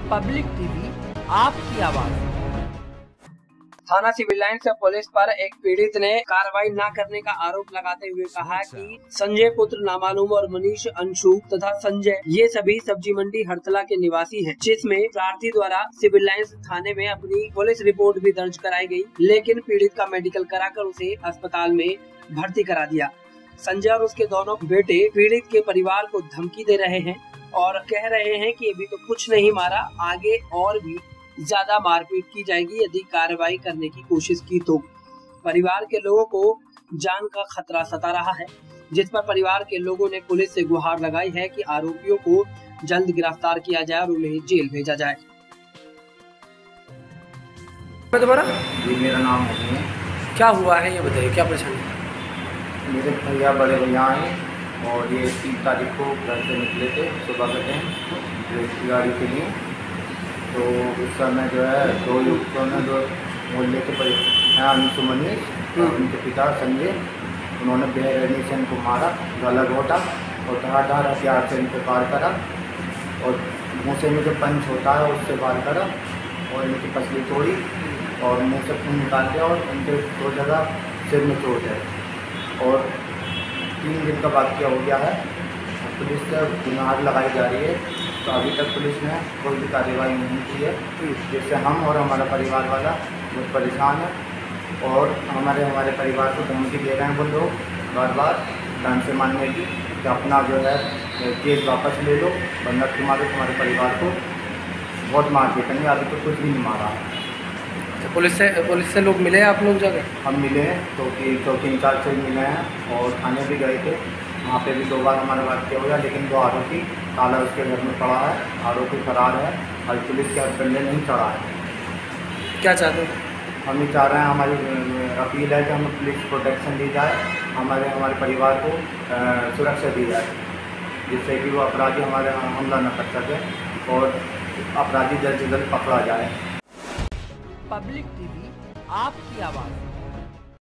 Public TV आपकी आवाज। थाना सिविल लाइन से पुलिस पर एक पीड़ित ने कार्रवाई न करने का आरोप लगाते हुए कहा कि संजय पुत्र नामालूम और मनीष अंशु तथा संजय ये सभी सब्जी मंडी हरतला के निवासी हैं, जिसमें प्रार्थी द्वारा सिविल लाइन्स थाने में अपनी पुलिस रिपोर्ट भी दर्ज कराई गई, लेकिन पीड़ित का मेडिकल कराकर उसे अस्पताल में भर्ती करा दिया। संजय और उसके दोनों बेटे पीड़ित के परिवार को धमकी दे रहे हैं और कह रहे हैं कि अभी तो कुछ नहीं मारा, आगे और भी ज्यादा मारपीट की जाएगी यदि कार्रवाई करने की कोशिश की तो। परिवार के लोगों को जान का खतरा सता रहा है, जिस पर परिवार के लोगों ने पुलिस से गुहार लगाई है कि आरोपियों को जल्द गिरफ्तार किया जाए और उन्हें जेल भेजा जाए। तुम्हारा जी मेरा नाम है। क्या हुआ है ये बताइए, क्या परेशानी है? मेरे भैया बड़े भैया हैं और ये 3 तारीख को घर से निकले थे सुबह के टाइम गाड़ी के लिए। तो उस समय जो है 2 युवकों ने जो मोहल्ले के अंशु मनीष उनके पिता संजय, उन्होंने बेरहमी से इनको मारा, गला घोटा और धार हथियार से इनको पार करा और मुँह में जो पंच होता है उससे पार करा और इनकी पसली तोड़ी और मुँह से खून निकाल दिया और उनके 2 जगह सिर में चोट है और 3 दिन का वाक़या हो गया है। पुलिस से गुहार लगाई जा रही है, तो अभी तक पुलिस ने कोई भी कार्रवाई नहीं की है, जिससे हम और हमारा परिवार वाला बहुत परेशान है और हमारे परिवार को धमकी दे रहे हैं वो लोग बार ढंग से मानने की कि अपना जो है केस वापस ले लो, वरना तुम्हारे परिवार को बहुत मार पीटेंगे। अभी तो कुछ भी नहीं मारा है। तो पुलिस से लोग मिले आप लोग जगह? हम मिले हैं, चौकी इंचार्ज से मिले हैं और थाने भी गए थे, वहाँ पे भी 2 बार हमारा वाक़या हुआ, लेकिन 2 आरोपी ताला उसके घर में पड़ा है, आरोपी फरार है और पुलिस के हथकंडे नहीं चढ़ा है। क्या चाहते हो? हम ये चाह रहे हैं, हमारी अपील है कि हमें पुलिस प्रोटेक्शन दी जाए, हमारे परिवार को सुरक्षा दी जाए, जिससे कि वो अपराधी हमारे हमला न कर सके और अपराधी जल्द से जल्द पकड़ा जाए। पब्लिक टीवी आपकी आवाज़।